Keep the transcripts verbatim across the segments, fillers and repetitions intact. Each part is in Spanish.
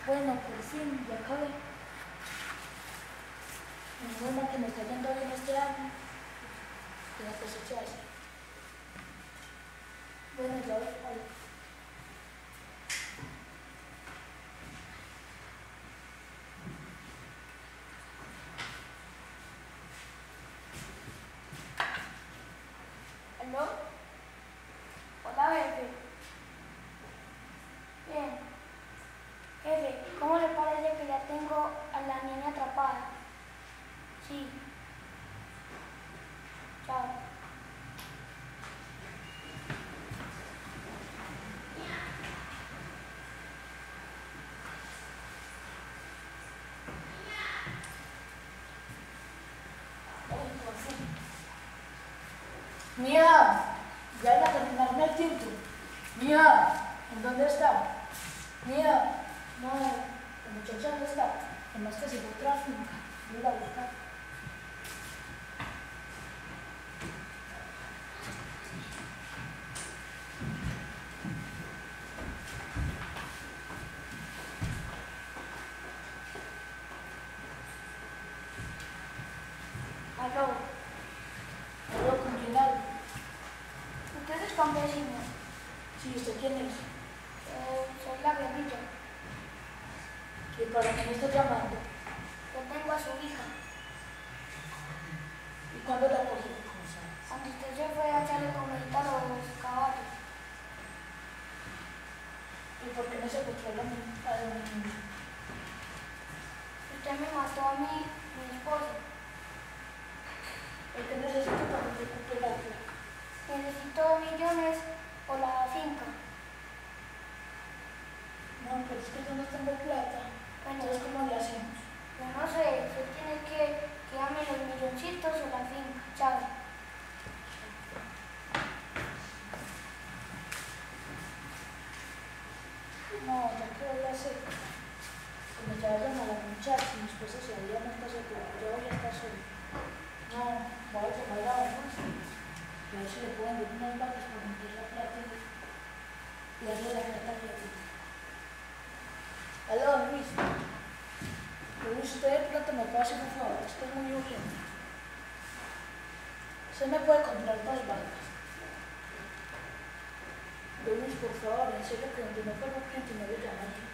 Bueno, por fin, ya acabé. Menos mal que me está yendo bien este año. Que la cosecha así. Bueno, ya voy a ver. ¿Aló? Hola, jefe. Bien. Jefe, ¿cómo le parece que ya tengo a la niña atrapada? Sí. Chao. Ay, por fin. Mía, ya era terminarme el tinto. Mía, ¿en dónde está? Mía, no, la muchacha dónde está. Además que se fue otra finca. Voy a ir a buscar. Aló. Aló, ¿con quién hablo? ¿Usted es campesino? Sí, ¿usted quién es? Eh, soy la guerrilla. ¿Y para qué me está llamando? Yo tengo a su hija. ¿Y cuándo la cogió? Cuando usted se fue a echarle comidita a los caballos. ¿Y por qué me secuestró a la niña? Usted me mató a mí, mi esposa. ¿Y qué necesito para que recupere la plata? Necesito dos millones o la finca. No, pero es que yo no tengo plata. Bueno, entonces, ¿cómo le hacemos? Yo no sé, usted tiene que, que darme los milloncitos o la finca. Chao. No, ya qué voy a hacer. Que me llevaron a la muchacha y mi esposa se había montado seguro. Yo voy a estar sola. No, voy a tomar la hoja. Y a ver si le puedo vender unas vacas para meter la plata y darle la plata a la vida. Aló, Luis. Luis, usted de pronto me puede hacer un favor, esto es muy urgente. Usted me puede comprar dos vacas. Luis, por favor, en serio que donde no fue el cliente no le llama a ti.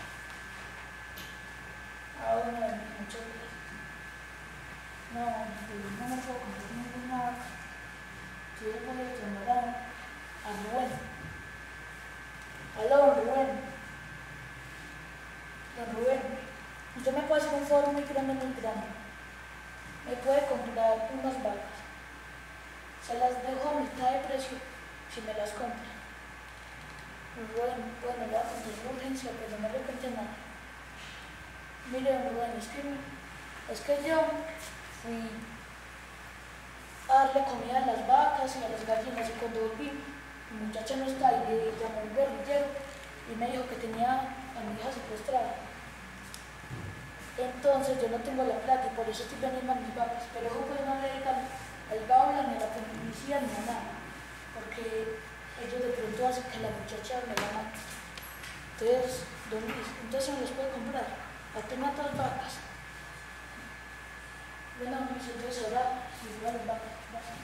Ah, bueno, muchas gracias. No, Luis, no me puedo comprar ninguna vaca. Yo le voy a llamar a, a Rubén. Aló, Rubén. Don Rubén, usted me puede hacer un favor muy grande, muy grande. Me puede comprar unas vacas. Se las dejo a mitad de precio si me las compra. Rubén, bueno, le voy a contar una urgencia, pero no le cuente nada. Mire, don Rubén, es que, es que yo fui a darle comida a las vacas y a las gallinas y cuando volví, mi muchacha no está y le llamó un guerrillero y me dijo que tenía a mi hija secuestrada. Entonces yo no tengo la plata y por eso estoy vendiendo a mis vacas, pero ojo pues no le digan al Gaula ni a la policía ni a nada, porque ellos de pronto hacen que la muchacha me la mate. Entonces, don Luis, entonces me los puede comprar, apenas dos vacas. Bueno, Luis, entonces ahora si voy a las vacas, vacas.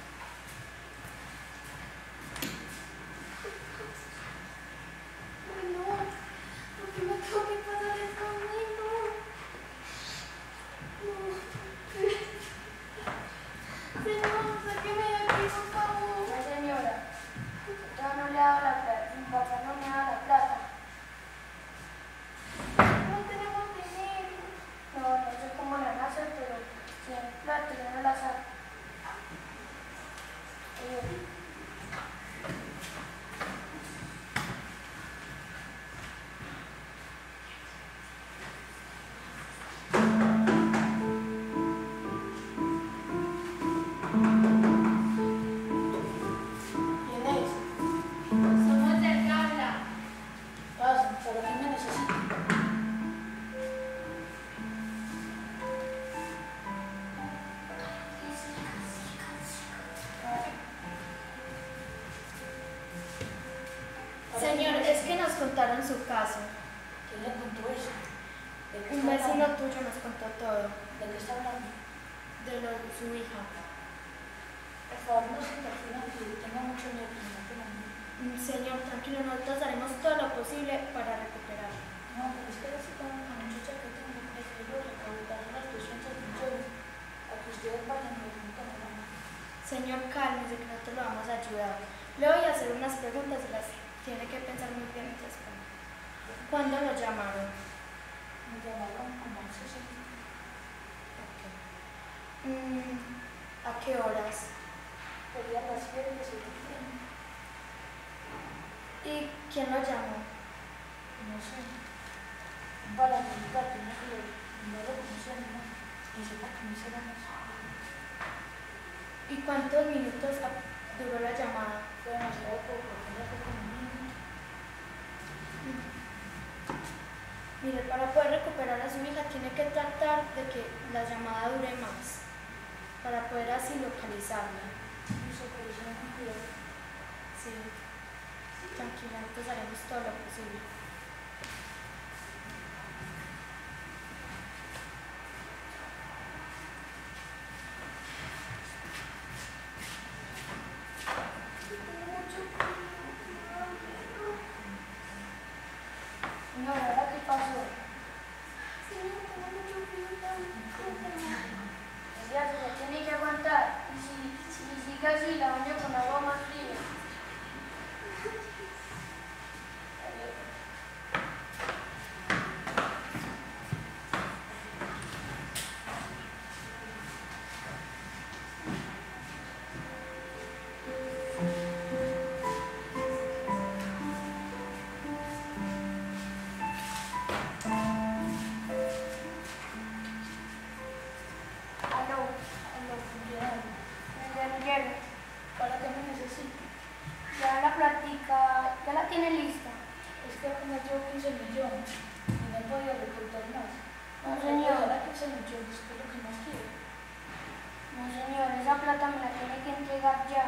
Señor, es que nos contaron su caso. ¿Quién le contó eso? ¿De qué Un está vecino hablando? tuyo nos contó todo ¿De qué está hablando? de lo de su hija. Por favor, no se interfinan, que tengo mucho miedo que me maten a mí. Mm, Señor, tranquilo, nosotros haremos todo lo posible para recuperarla. No, pero es que así con una muchacha que tengo, prefiero recaudar unos doscientos millones a que ustedes vayan y me maten a mí. Señor, cálmese, que nosotros lo vamos a ayudar. Le voy a hacer unas preguntas y las tiene que pensar muy bien y responder. ¿Cuándo lo llamaron? Me llamaron como hace seis días. Mm, ¿A qué horas? Quería las siete, siete y media. ¿Y quién lo llamó? No sé. Para militar, que no se lo, no lo conocía ni nada. Y sepa que me hicieron eso. ¿Y cuántos minutos a- duró la llamada? Fue demasiado poco, apenas fue como un minuto. Mire, para poder recuperar a su hija tiene que tratar de que la llamada dure más, para poder así localizarla. Eso, pero eso no me cuidado. Sí, tranquila, entonces haremos todo lo posible. Señora, ¿ahora qué pasó? Ya se la tiene que aguantar. Y si, si sigue así, la baño con agua más fría. Aló, Aló, funcionario. ya no llego. ¿Para qué me necesita? Ya la plática, ya la tiene lista. Es que apenas llevo quince millones y no he podido recortar más. No, señor. Ahora quince millones, que es lo que más quiero. No, señor, esa plata me la tiene que entregar ya.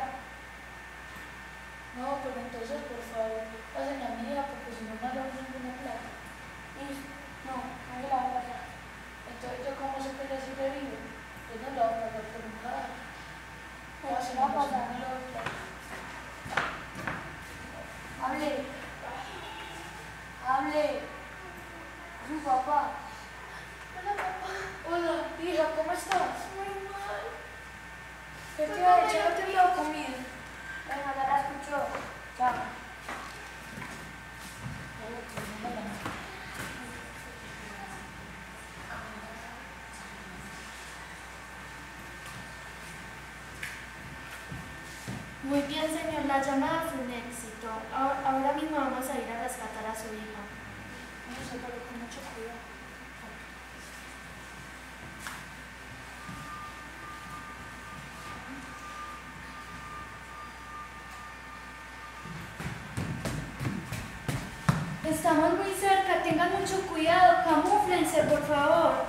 No, pero entonces, por favor, pasen a mi hija porque si no, no hago ninguna plata. Listo. No, no se la va a pasar. Entonces, ¿yo cómo sé que ella sobrevive? Yo no la voy a pagar por un cadáver. No se la va a pasar. No la voy a pagar. Hable. Hable. Su papá. Hola, papá. Hola, hija, ¿cómo estás? Muy mal. ¿Qué te ha hecho? ¿No te he dado comida? Venga, ya la escuchó. Chao. Muy bien, señor, la llamada fue un éxito. Ahora, ahora mismo vamos a ir a rescatar a su hija. No sé, pero con mucho cuidado. Estamos muy cerca, tengan mucho cuidado, camúflense, por favor.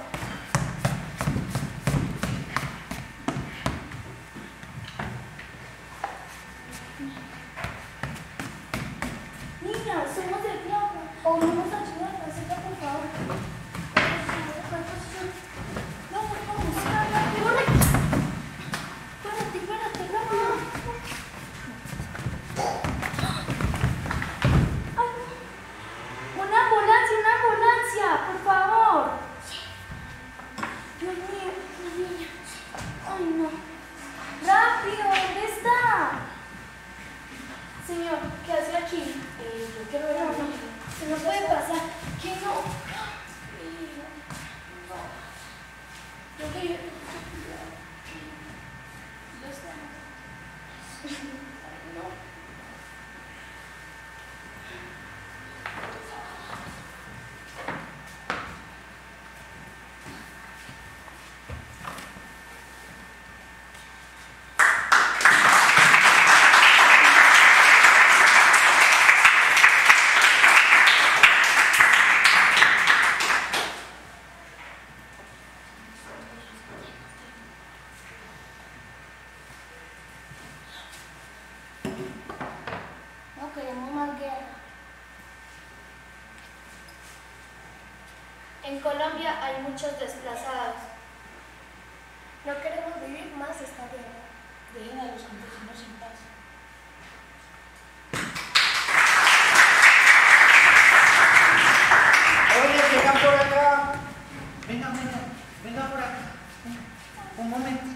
Niña, somos del diablo. O vamos a ayudar, acerca, por favor. No, por favor, espérate, espérate, espérate, rápido. Una ambulancia, una ambulancia, por favor. Dios mío, la niña. Ay, no. Rápido, ¿dónde está? Señor, ¿qué hace aquí? Eh, yo quiero ver a No, mi no, hija. se nos puede pasar. ¿Qué no? Yo quiero cuidado. Ya está. No. En Colombia hay muchos desplazados. No queremos vivir más esta guerra. Dejen a los campesinos en paz. Oye, llegan por acá. Venga, venga, venga por acá. Un momentito.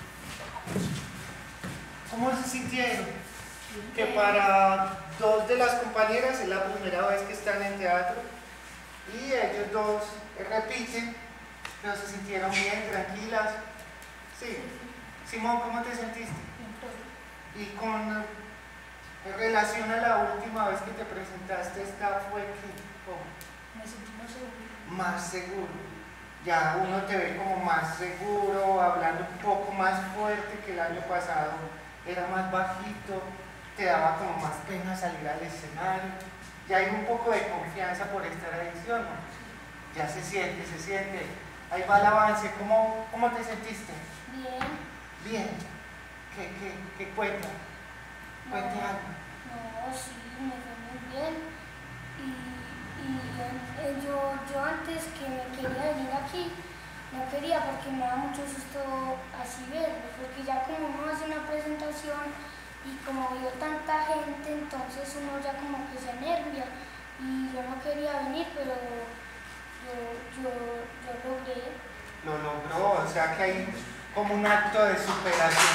¿Cómo se sintieron? Que para dos de las compañeras es la primera vez que están en teatro y ellos dos repiten, pero se sintieron bien, tranquilas. Sí. Simón, ¿cómo te sentiste? Y con relación a la última vez que te presentaste, esta fue que, ¿cómo? Me sentí más seguro. Más seguro. Ya uno te ve como más seguro, hablando un poco más fuerte que el año pasado. Era más bajito, te daba como más pena salir al escenario. Ya hay un poco de confianza por esta edición, ¿no? Ya se siente, se siente. Ahí va el avance. ¿Cómo, cómo te sentiste? Bien. Bien. ¿Qué, qué, qué cuenta? Cuente No, algo. no, sí, me fue muy bien. Y, y eh, yo, yo antes que me quería venir aquí, no quería porque me da mucho susto así verlo, porque ya como uno hace una presentación y como vio tanta gente, entonces uno ya como que se nervia y yo no quería venir, pero yo, yo, yo logré. Lo logró, o sea que hay como un acto de superación.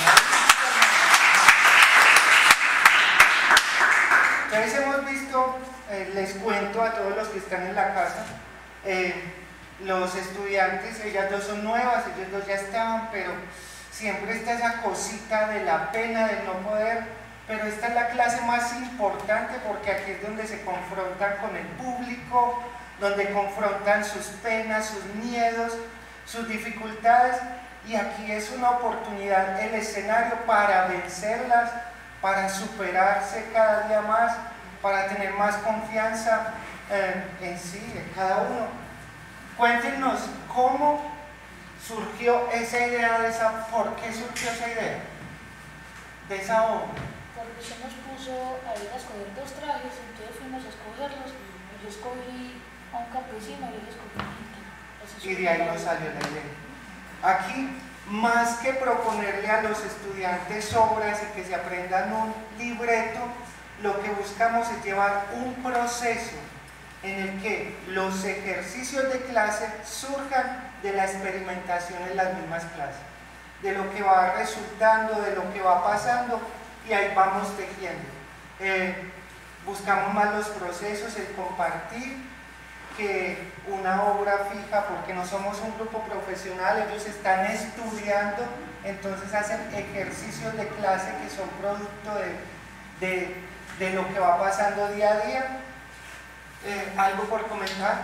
Entonces hemos visto, eh, les cuento a todos los que están en la casa, eh, los estudiantes, ellas dos son nuevas, ellos dos ya estaban, pero siempre está esa cosita de la pena, de no poder, pero esta es la clase más importante porque aquí es donde se confrontan con el público, donde confrontan sus penas, sus miedos, sus dificultades, y aquí es una oportunidad, el escenario para vencerlas, para superarse cada día más, para tener más confianza eh, en sí, en cada uno. Cuéntenos cómo surgió esa idea de esa, ¿por qué surgió esa idea de esa obra? Porque se nos puso a ir a escoger dos trajes, entonces fuimos a escogerlos. Yo escogí a un campesino y él escogió a un gitano. Y de ahí nos salió la idea. Aquí, más que proponerle a los estudiantes obras y que se aprendan un libreto, lo que buscamos es llevar un proceso en el que los ejercicios de clase surjan de la experimentación en las mismas clases, de lo que va resultando, de lo que va pasando, y ahí vamos tejiendo. Eh, buscamos más los procesos, el compartir, que una obra fija, porque no somos un grupo profesional, ellos están estudiando, entonces hacen ejercicios de clase que son producto de, de, de lo que va pasando día a día. Eh, ¿Algo por comentar?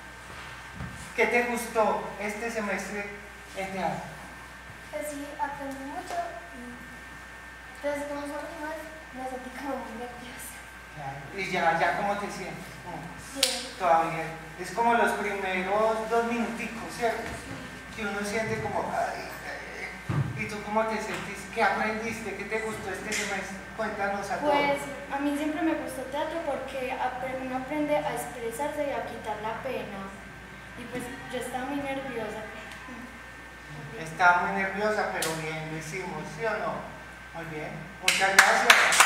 ¿Qué te gustó este semestre en teatro? Pues sí, aprendí mucho y desde que nos más me sentí como muy nerviosa. ¿Y ya, ya cómo te sientes? Bien. Todavía. Es como los primeros dos minuticos, ¿cierto? Que uno siente como, ay, ay, ¿y tú cómo te sentís? ¿Qué aprendiste? ¿Qué te gustó este semestre? Cuéntanos a todos. Pues a mí siempre me gustó teatro porque uno aprende a expresarse y a quitar la pena. Y pues yo estaba muy nerviosa. Estaba muy nerviosa, pero bien, lo hicimos, ¿sí o no? Muy bien, muchas gracias.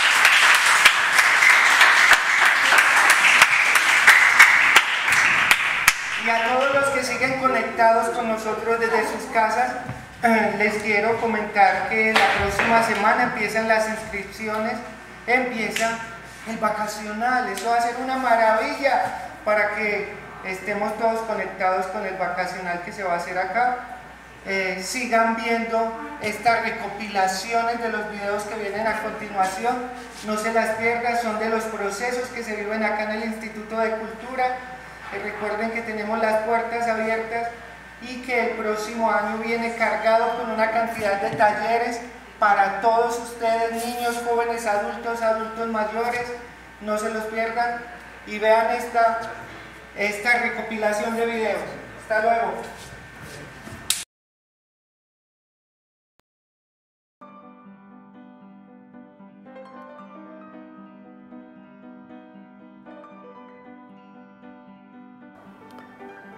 Y a todos los que siguen conectados con nosotros desde sus casas, eh, les quiero comentar que la próxima semana empiezan las inscripciones, empieza el vacacional. Eso va a ser una maravilla para que estemos todos conectados con el vacacional que se va a hacer acá. Eh, sigan viendo estas recopilaciones de los videos que vienen a continuación, no se las pierdan, son de los procesos que se viven acá en el Instituto de Cultura. Eh, recuerden que tenemos las puertas abiertas y que el próximo año viene cargado con una cantidad de talleres para todos ustedes, niños, jóvenes, adultos, adultos mayores. No se los pierdan y vean esta, esta recopilación de videos. Hasta luego.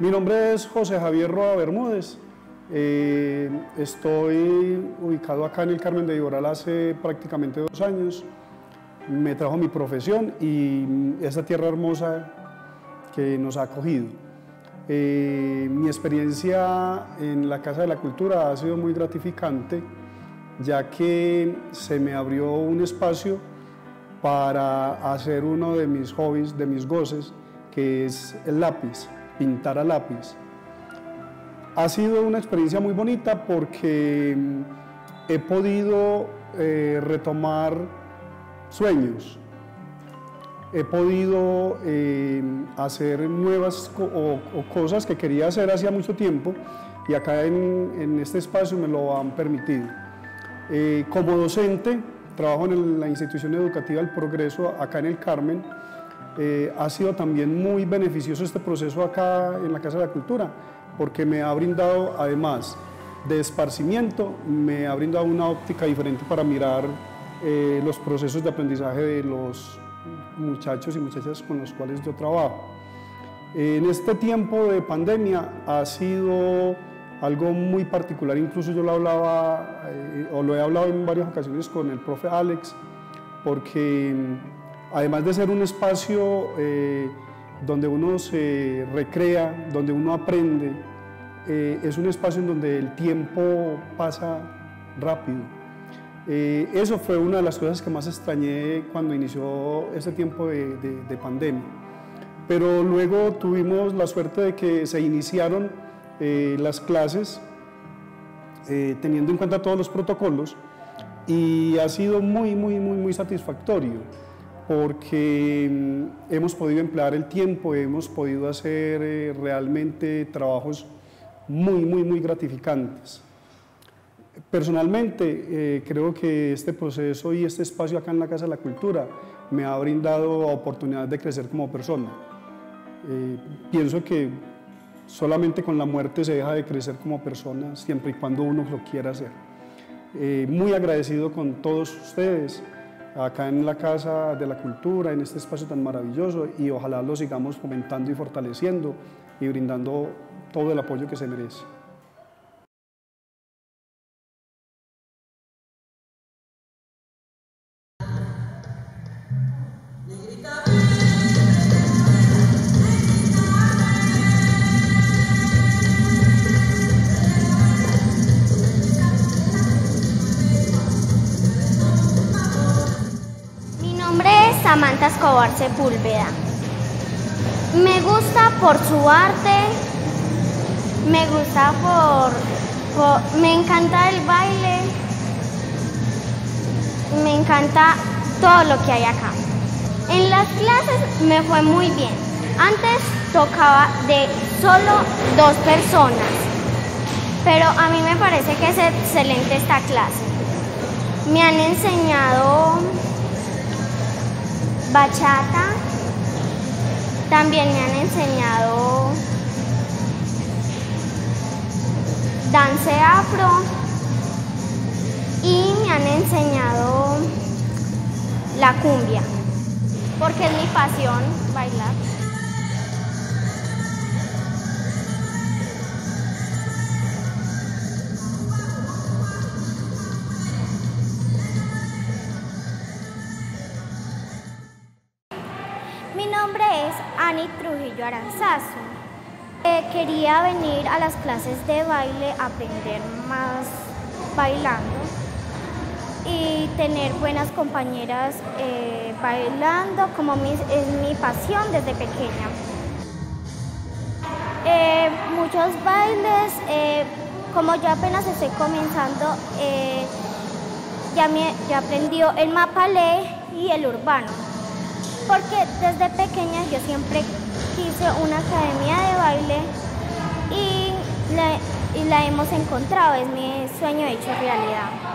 Mi nombre es José Javier Roa Bermúdez. Eh, estoy ubicado acá en el Carmen de Viboral hace prácticamente dos años. Me trajo mi profesión y esta tierra hermosa que nos ha acogido. Eh, mi experiencia en la Casa de la Cultura ha sido muy gratificante, ya que se me abrió un espacio para hacer uno de mis hobbies, de mis goces, que es el lápiz, pintar a lápiz. Ha sido una experiencia muy bonita porque he podido eh, retomar sueños, he podido eh, hacer nuevas co o, o cosas que quería hacer hacía mucho tiempo y acá en, en este espacio me lo han permitido. Eh, como docente, trabajo en el, la institución educativa El Progreso acá en el Carmen. Eh, ha sido también muy beneficioso este proceso acá en la Casa de la Cultura, porque me ha brindado, además de esparcimiento, me ha brindado una óptica diferente para mirar eh, los procesos de aprendizaje de los muchachos y muchachas con los cuales yo trabajo. En este tiempo de pandemia ha sido algo muy particular, incluso yo lo hablaba, eh, o lo he hablado en varias ocasiones con el profe Alex, porque además de ser un espacio eh, donde uno se recrea, donde uno aprende, eh, es un espacio en donde el tiempo pasa rápido. Eh, eso fue una de las cosas que más extrañé cuando inició ese tiempo de, de, de pandemia. Pero luego tuvimos la suerte de que se iniciaron eh, las clases eh, teniendo en cuenta todos los protocolos, y ha sido muy, muy, muy, muy satisfactorio, porque mm, hemos podido emplear el tiempo, hemos podido hacer eh, realmente trabajos muy, muy, muy gratificantes. Personalmente, eh, creo que este proceso y este espacio acá en la Casa de la Cultura me ha brindado oportunidad de crecer como persona. Eh, pienso que solamente con la muerte se deja de crecer como persona, siempre y cuando uno lo quiera hacer. Eh, muy agradecido con todos ustedes acá en la Casa de la Cultura, en este espacio tan maravilloso, y ojalá lo sigamos fomentando y fortaleciendo y brindando todo el apoyo que se merece. Samantha Escobar Sepúlveda. Me gusta por su arte, me gusta por, por, me encanta el baile, me encanta todo lo que hay acá. En las clases me fue muy bien. Antes tocaba de solo dos personas, pero a mí me parece que es excelente esta clase. Me han enseñado bachata, también me han enseñado dance afro y me han enseñado la cumbia, porque es mi pasión bailar. Mi nombre es Ani Trujillo Aranzazu. Eh, quería venir a las clases de baile a aprender más bailando y tener buenas compañeras eh, bailando, como mi, es mi pasión desde pequeña. Eh, muchos bailes, eh, como yo apenas estoy comenzando, eh, ya, me, ya aprendió el mapalé y el urbano. Porque desde pequeña yo siempre quise una academia de baile y la, y la hemos encontrado, es mi sueño hecho realidad.